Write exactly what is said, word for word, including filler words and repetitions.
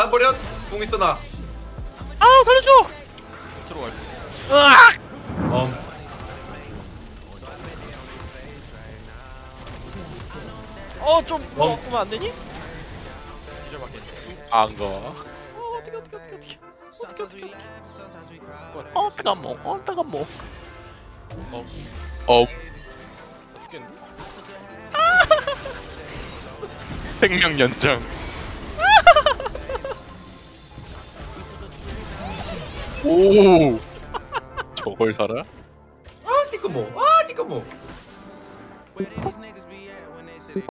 가버려. 공 있어 나. 아 살려줘. 들어갈. 으악. 엄. 어좀 어. 어, 보면 안 되니? 기절 받겠네. 안 가. 어 어떻게 어떻게 어떻게 어떻게 어떻게 어떻게 어 뜨거워 어 뜨거워 어, 어, 나 죽겠네. 생명 연장. 오, 저걸 살아? 아, 티끌모. 아, 티끌모.